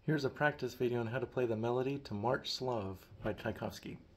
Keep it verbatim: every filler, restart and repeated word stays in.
Here's a practice video on how to play the melody to March Slav by Tchaikovsky.